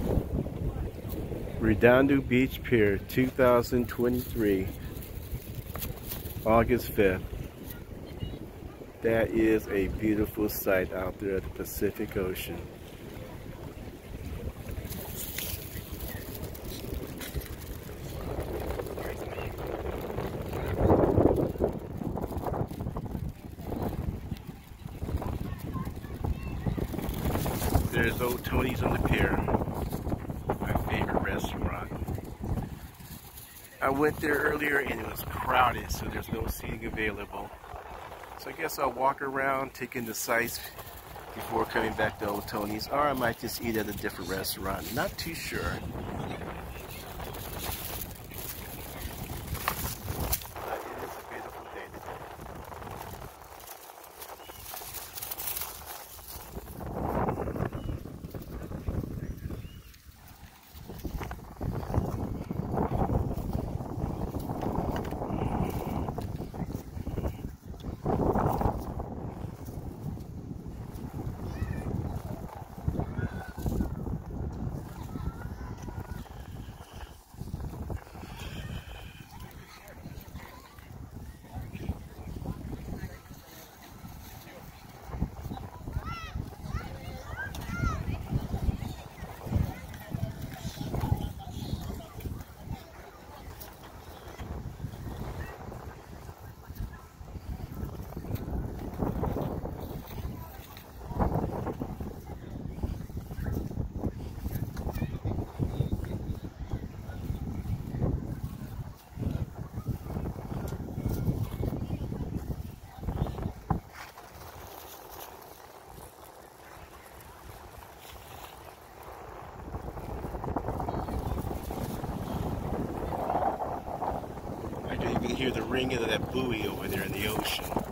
Redondo Beach Pier 2023, August 5th. That is a beautiful sight out there at the Pacific Ocean. There's Old Tony's on the pier, my favorite restaurant. I went there earlier and it was crowded, so there's no seating available. So I guess I'll walk around, take in the sights before coming back to Old Tony's, or I might just eat at a different restaurant. Not too sure. But it is a beautiful day today. I can even hear the ringing of that buoy over there in the ocean.